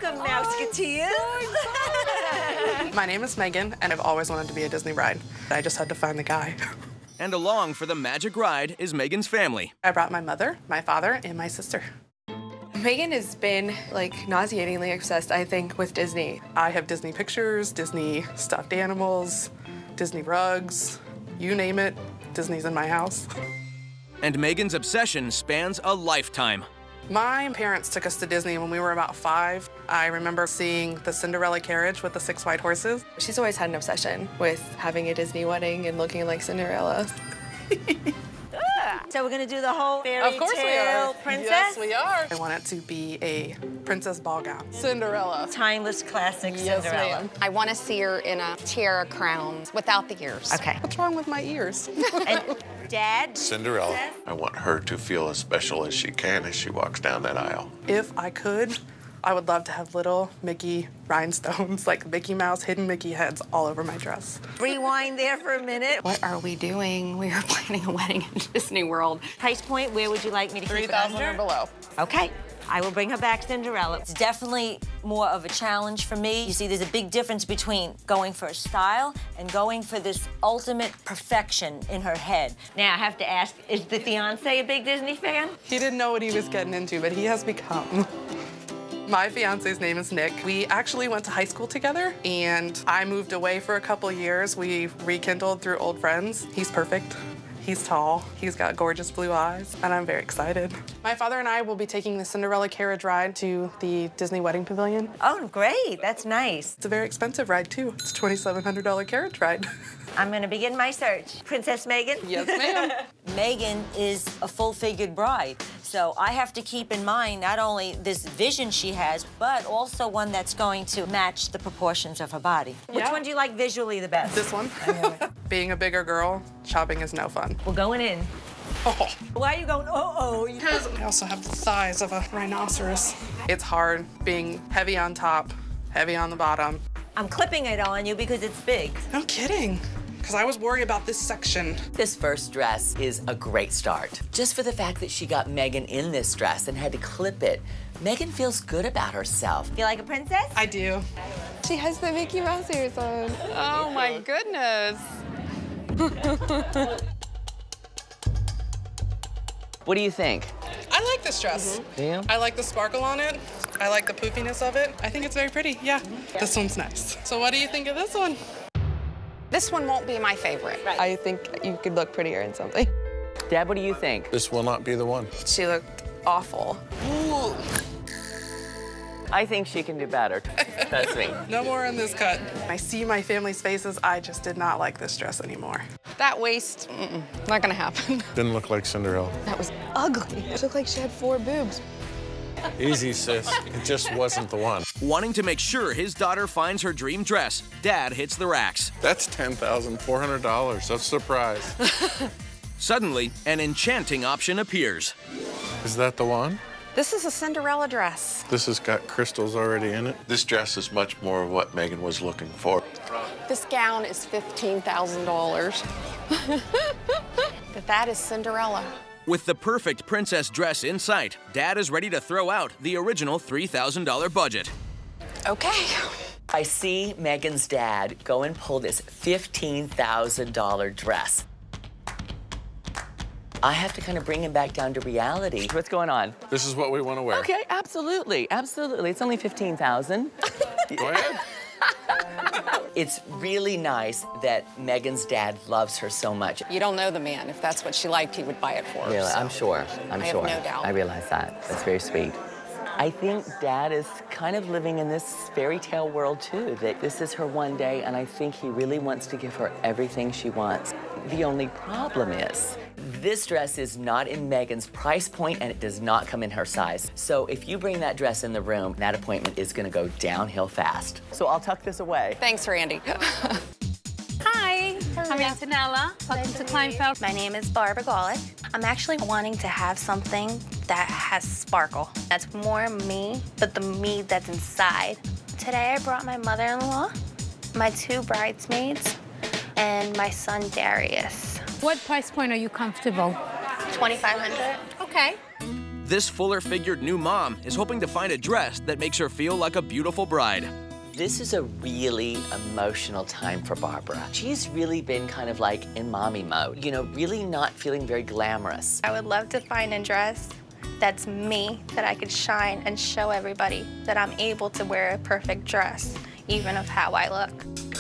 Welcome, Mouseketeers. My name is Megan, and I've always wanted to be a Disney ride. I just had to find the guy. And along for the magic ride is Megan's family. I brought my mother, my father, and my sister. Megan has been, like, nauseatingly obsessed, I think, with Disney. I have Disney pictures, Disney stuffed animals, Disney rugs, you name it, Disney's in my house. And Megan's obsession spans a lifetime. My parents took us to Disney when we were about 5. I remember seeing the Cinderella carriage with the 6 white horses. She's always had an obsession with having a Disney wedding and looking like Cinderella. So we're gonna do the whole fairy tale princess? Yes, we are. I want it to be a princess ball gown. Cinderella. Timeless classic Cinderella. I want to see her in a tiara crown without the ears. Okay. What's wrong with my ears? And Dad? Cinderella. I want her to feel as special as she can as she walks down that aisle. If I could, I would love to have little Mickey rhinestones, like Mickey Mouse, hidden Mickey heads all over my dress. Rewind there for a minute. What are we doing? We are planning a wedding in Disney World. Price point, where would you like me to keep it under? $3,000 or below. Okay. I will bring her back Cinderella. It's definitely more of a challenge for me. You see, there's a big difference between going for a style and going for this ultimate perfection in her head. Now, I have to ask, is the fiancé a big Disney fan? He didn't know what he was getting into, but he has become. My fiance's name is Nick. We actually went to high school together, and I moved away for a couple of years. We rekindled through old friends. He's perfect. He's tall, he's got gorgeous blue eyes, and I'm very excited. My father and I will be taking the Cinderella carriage ride to the Disney Wedding Pavilion. Oh, great, that's nice. It's a very expensive ride, too. It's a $2,700 carriage ride. I'm gonna begin my search. Princess Megan? Yes, ma'am. Megan is a full-figured bride, so I have to keep in mind not only this vision she has, but also one that's going to match the proportions of her body. Which one do you like visually the best? This one. Being a bigger girl, shopping is no fun. We're going in. Oh. Why are you going, uh-oh? Because I also have the thighs of a rhinoceros. It's hard being heavy on top, heavy on the bottom. I'm clipping it on you because it's big. No kidding. Because I was worried about this section. This first dress is a great start. Just for the fact that she got Megan in this dress and had to clip it, Megan feels good about herself. You like a princess? I do. She has the Mickey Mouse ears on. Oh my goodness. What do you think? I like this dress. Yeah? I like the sparkle on it. I like the poofiness of it. I think it's very pretty, yeah. This one's nice. So what do you think of this one? This one won't be my favorite. I think you could look prettier in something. Dad, what do you think? This will not be the one. She looked awful. Ooh. I think she can do better. Trust me. No more on this cut. I see my family's faces. I just did not like this dress anymore. That waist, not gonna happen. Didn't look like Cinderella. That was ugly. It looked like she had 4 boobs. Easy, sis. It just wasn't the one. Wanting to make sure his daughter finds her dream dress, Dad hits the racks. That's $10,400. That's a surprise. Suddenly, an enchanting option appears. Is that the one? This is a Cinderella dress. This has got crystals already in it. This dress is much more what Megan was looking for. This gown is $15,000. But that is Cinderella. With the perfect princess dress in sight, Dad is ready to throw out the original $3,000 budget. Okay. I see Megan's dad go and pull this $15,000 dress. I have to kind of bring him back down to reality. What's going on? This is what we want to wear. Okay, absolutely, absolutely. It's only $15,000. Go ahead. It's really nice that Megan's dad loves her so much. You don't know the man. If that's what she liked, he would buy it for her. Really, so. I'm sure. I have no doubt. I realize that. That's very sweet. I think Dad is kind of living in this fairy tale world, too, that this is her one day, and I think he really wants to give her everything she wants. The only problem is, this dress is not in Megan's price point, and it does not come in her size. So if you bring that dress in the room, that appointment is gonna go downhill fast. So I'll tuck this away. Thanks, Randy. Hi, I'm Antonella. Welcome to Kleinfeld. My name is Barbara Golick. I'm actually wanting to have something that has sparkle. That's more me, but the me that's inside. Today I brought my mother-in-law, my 2 bridesmaids, and my son Darius. What price point are you comfortable? $2,500. Okay. This fuller-figured new mom is hoping to find a dress that makes her feel like a beautiful bride. This is a really emotional time for Barbara. She's really been kind of like in mommy mode, you know, really not feeling very glamorous. I would love to find a dress that's me, that I could shine and show everybody that I'm able to wear a perfect dress, even of how I look.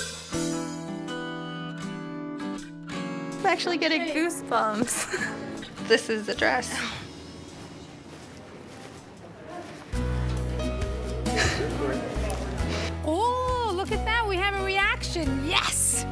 I'm actually getting goosebumps. This is the dress. Oh, look at that. We have a reaction. Yes!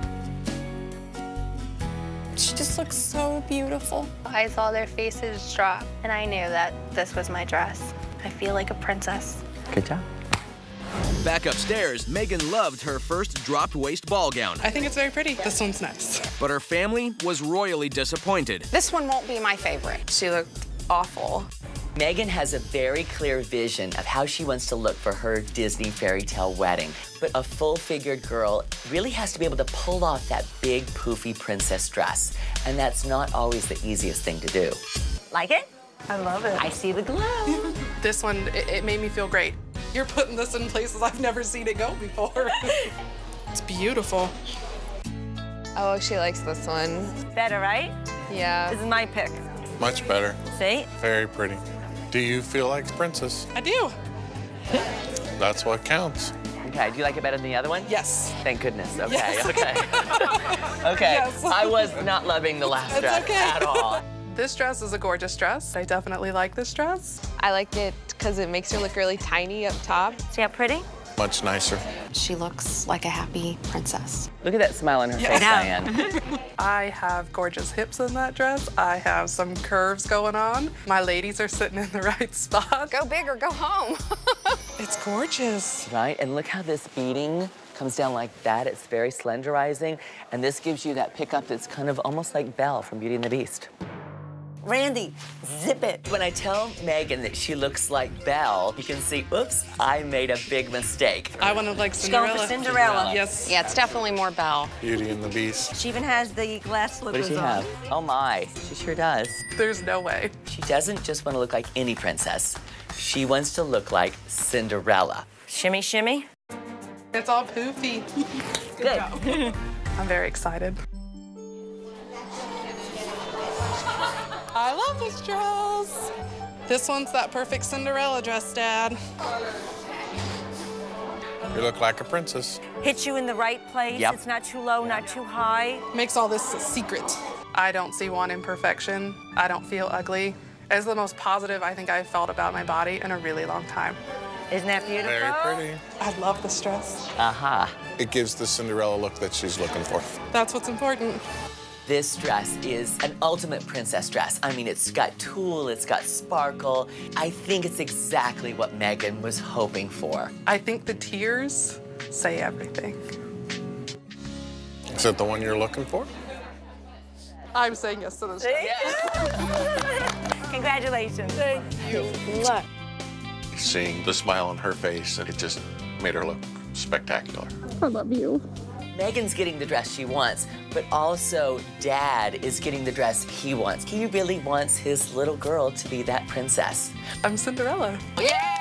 She just looks so beautiful. I saw their faces drop, and I knew that this was my dress. I feel like a princess. Good job. Back upstairs, Megan loved her first dropped waist ball gown. I think it's very pretty. This one's nice. But her family was royally disappointed. This one won't be my favorite. She looked awful. Megan has a very clear vision of how she wants to look for her Disney fairy tale wedding. But a full-figured girl really has to be able to pull off that big, poofy princess dress. And that's not always the easiest thing to do. Like it? I love it. I see the glow. This one, it made me feel great. You're putting this in places I've never seen it go before. It's beautiful. Oh, she likes this one. Better, right? Yeah. This is my pick. Much better. See? Very pretty. Do you feel like a princess? I do. That's what counts. Okay, do you like it better than the other one? Yes. Thank goodness. Okay, Yes. okay. Okay, Yes. I was not loving the last It's dress okay. at all. This dress is a gorgeous dress. I definitely like this dress. I like it because it makes her look really tiny up top. See how pretty? Much nicer. She looks like a happy princess. Look at that smile on her face, Diane. I have gorgeous hips in that dress. I have some curves going on. My ladies are sitting in the right spot. Go big or go home. It's gorgeous. Right, and look how this beading comes down like that. It's very slenderizing, and this gives you that pickup that's kind of almost like Belle from Beauty and the Beast. Randy, zip it. When I tell Megan that she looks like Belle, you can see, oops, I made a big mistake. I want to like She's going Cinderella. for Cinderella. Yes. Yeah, it's definitely more Belle. Beauty and the Beast. She even has the glass What slippers does she on. have? Oh my, she sure does. There's no way. She doesn't just want to look like any princess. She wants to look like Cinderella. Shimmy, shimmy. It's all poofy. Good. job. I'm very excited. I love this dress. This one's that perfect Cinderella dress, Dad. You look like a princess. Hits you in the right place. Yep. It's not too low, not too high. Makes all this a secret. I don't see one imperfection. I don't feel ugly. It's the most positive I think I've felt about my body in a really long time. Isn't that beautiful? Very pretty. I love this dress. Aha. It gives the Cinderella look that she's looking for. That's what's important. This dress is an ultimate princess dress. I mean, it's got tulle, it's got sparkle. I think it's exactly what Megan was hoping for. I think the tears say everything. Is it the one you're looking for? I'm saying yes to this dress. Congratulations. Thank you. Seeing the smile on her face, and it just made her look spectacular. Megan's getting the dress she wants, but also Dad is getting the dress he wants. He really wants his little girl to be that princess. I'm Cinderella. Yeah!